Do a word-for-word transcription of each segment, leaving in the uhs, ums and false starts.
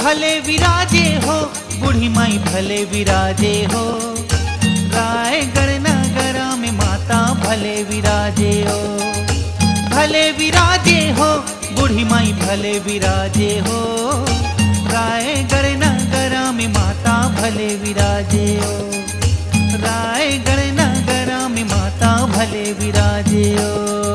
भले विराजे हो बूढ़ी माई भले विराजे हो, रायगढ़ नगरा में माता भले विराजे हो। भले विराजे हो बूढ़ी माई भले विराजे हो, रायगढ़ नगरा में माता भले विराजे हो। रायगढ़ नगरा में माता भले विराजे हो।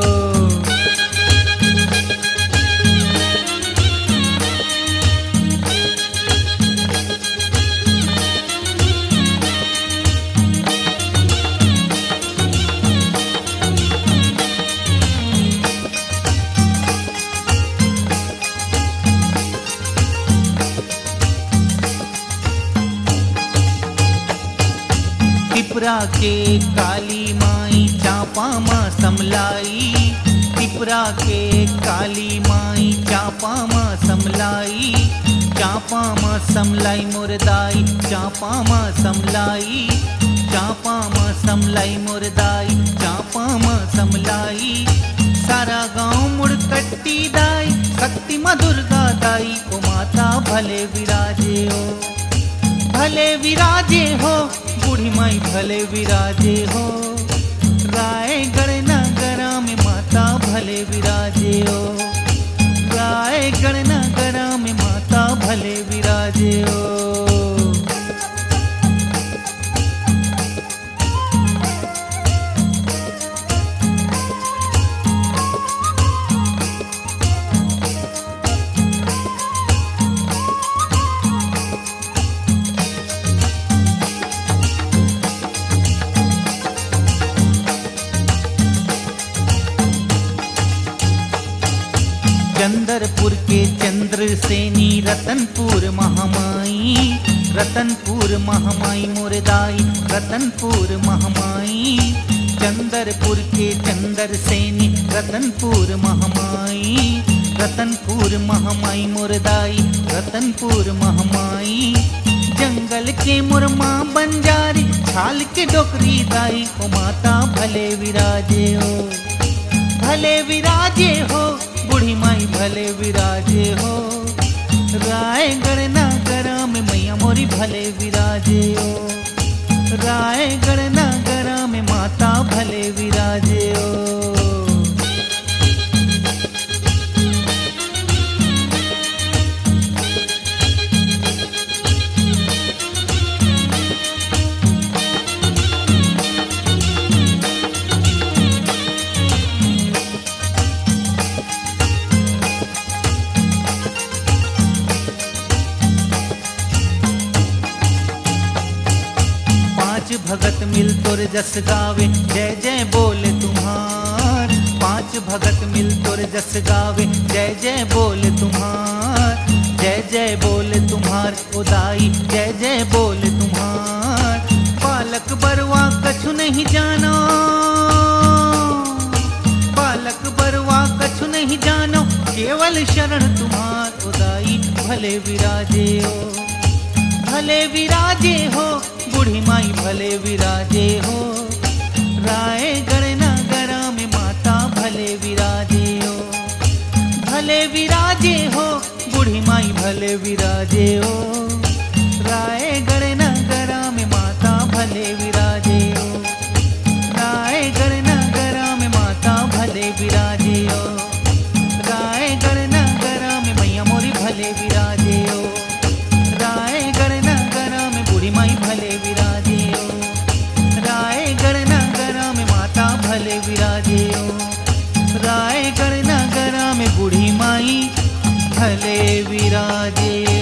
त्रिपुरा के काली माई चापा माँ समलाई, त्रिपुरा के काली माई चापा माँ समलाई। चापा माँ समलाई मुर्दाई, चापा माँ समलाई, चापा माँ समलाई मुर्दाई, चापा माँ समलाई। सारा गांव मुड़कट्टी दाई, शक्ति माँ दुर्गा दाई, ओ माता भले विराजे हो। भले विराजे हो बूढ़ी माई भले विराजे हो, रायगढ़ नगरा में माता भले विराजे हो। रायगढ़ नगरा में माता भले विराजे हो। चंद्रपुर के चंद्रसेनी रतनपुर महामाई, रतनपुर महामाई मुर्दाई, रतनपुर महामाई। चंद्रपुर के चंद्रसेनी रतनपुर महामाई, रतनपुर महामाई मुर्दाई, रतनपुर महामाई। जंगल के मुरमा बंजारी, छाल के डोकरी दाई, ओ माता भले विराजे हो। भले विराजे हो बूढ़ी माई भले विराजे हो, रायगढ़ नगरा में मैया मोरी भले विराजे हो। रायगढ़ नगरा में माता भले विराजे हो। भगत मिल तोर जस गावे, जय जय बोले तुम्हार। पांच भगत मिल तोर जस गावे, जय जय बोले तुम्हार। जय जय बोले तुम्हार उदाई, जय जय बोले तुम्हार। बालक बरवा कछु नहीं जानो, बालक बरवा कछु नहीं जानो, केवल शरण तुम्हार उदाई भले विराजे हो। भले विराजे हो बूढ़ी माई भले विराजे हो, रायगढ़ नगरा में माता भले विराजे हो। भले विराजे हो बूढ़ी माई भले विराजे हो, रायगढ़ नगरा में माता भले विराजे हो। रायगढ़ नगरा में माता भले विराजे हो, रायगढ़ नगरा में मैया मोरी भले विराजे हो। रायगढ़ नगरा में बूढ़ी माई भले विराजे हो, रायगढ़ नगरा में माता भले विराजे हो। रायगढ़ नगरा में बूढ़ी माई भले विराजे।